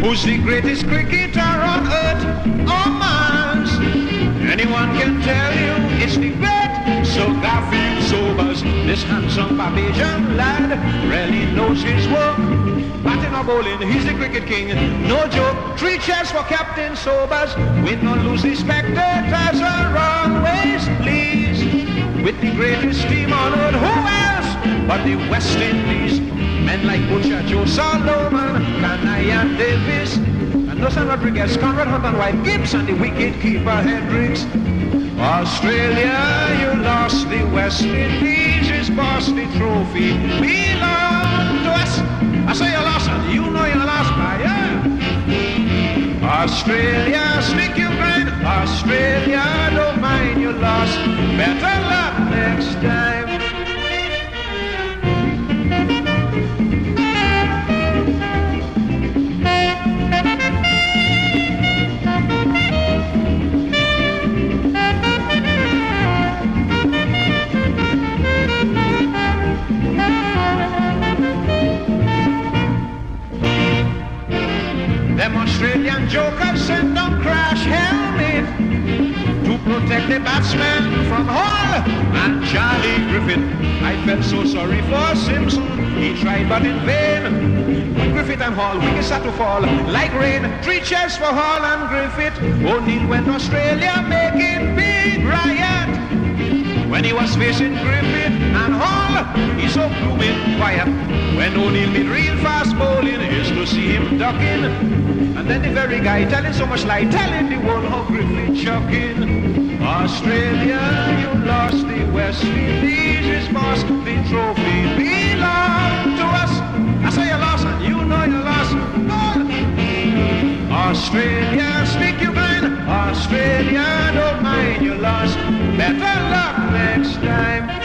Who's the greatest cricketer on earth or Mars? Anyone can tell you it's the great Sir Garfield Sobers. This handsome Barbadian lad really knows his work. Batting or bowling, he's the cricket king, no joke. 3 cheers for Captain Sobers. Win or lose, the spectators are always pleased with the greatest team on earth. Who else but the West Indies? Men like Butcher, Joe Solomon, Canaya Davis, and Nelson Rodriguez, Conrad Hunt and White Gibbs, and the wicket keeper Hendricks. Australia, you lost. The West Indies is boss. The trophy belong to us. I say you lost, and you know you lost, by Australia, stick your grind. Australia, don't mind you lost. Better luck next time. Them Australian jokers sent down crash helmet to protect the batsmen from Hall and Charlie Griffith. I felt so sorry for Simpson, he tried but in vain. When Griffith and Hall, wickets had to fall like rain. 3 cheers for Hall and Griffith. O'Neill went Australia making big riot. When he was facing Griffith and Hall, he so blooming quiet. When O'Neill made real fast bowling, is to see him ducking. And then the very guy telling so much lie, telling the world how Griffith chucking. Australia, you lost. The West Indies is boss. The trophy belong to us. I say you lost, and you know you lost. Australia, stick your mind. Australia, don't mind you lost. Better luck next time.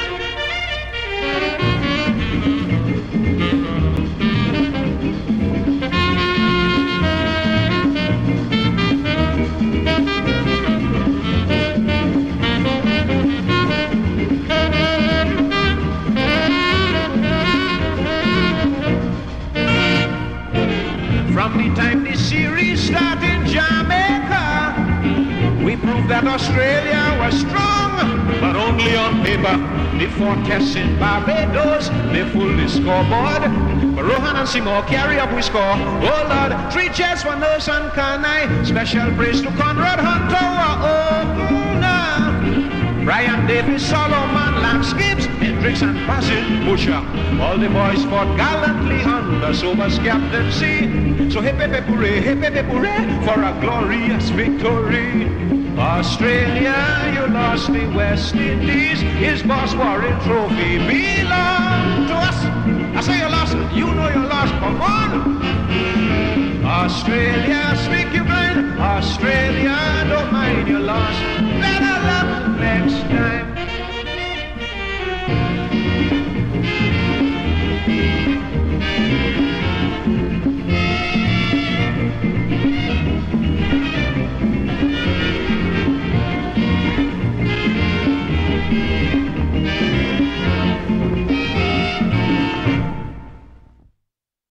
From the time the series started in Jamaica, we proved that Australia was strong, but only on paper. The 4 tests in Barbados, they full the scoreboard. But Rohan and Seymour carry up we score. Oh Lord, 3 cheers for Nurse and Kanai. Special praise to Conrad Hunter, Brian Davis, Solomon, Lance Gibbs, Hendricks and Basil Butcher. All the boys fought gallantly under Sobers' captaincy. So hip hip hip hooray for a glorious victory. Australia, you lost. The West Indies, his boss Warren Trophy belong to us. I say you lost, you know you lost, come on. Australia, speak your mind. Australia, don't mind you lost.